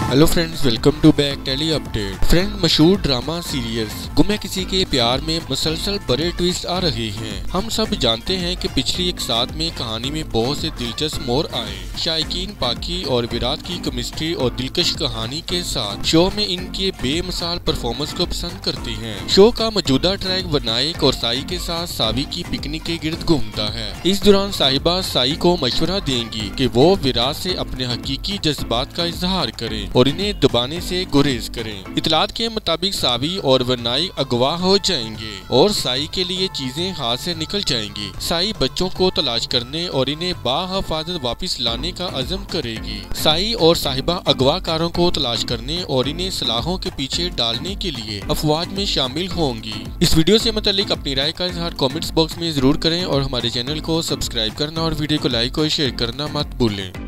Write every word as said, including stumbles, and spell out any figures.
Hello friends, welcome to back tele update. Friend, मशहूर drama serials गुम है किसी के प्यार में मुसलसल बड़े ट्विस्ट आ रहे हैं। हम सब जानते हैं कि पिछली एक साथ में कहानी में बहुत से दिलचस्प मोड़ आए। शायकीन पाकी और विराट की केमिस्ट्री और दिलकश कहानी के साथ शो में इनके बेमिसाल परफॉर्मेंस को पसंद करते हैं। शो का मौजूदा ट्रैक विनायक और साई के साथ सावी की पिकनिक के गिर्द घूमता है। इस दौरान साहिबा साई को मशवरा देंगी कि वो विराट से अपने हकीकी जज्बात का इजहार करें और इन्हें दबाने से गुरेज करें। इतलात के मुताबिक सावी और विनायक अगवा हो जाएंगे और साई के लिए चीजें हाथ से निकल जाएंगी। साई बच्चों को तलाश करने और इन्हें बाहिफाजत वापस लाने का अज़म करेगी। साई और साहिबा अगवाकारों को तलाश करने और इन्हें सलाहों के पीछे डालने के लिए अफवाज में शामिल होंगी। इस वीडियो से मुतालिक अपनी राय का इजहार कमेंट्स बॉक्स में जरूर करें और हमारे चैनल को सब्सक्राइब करना और वीडियो को लाइक और शेयर करना मत भूलें।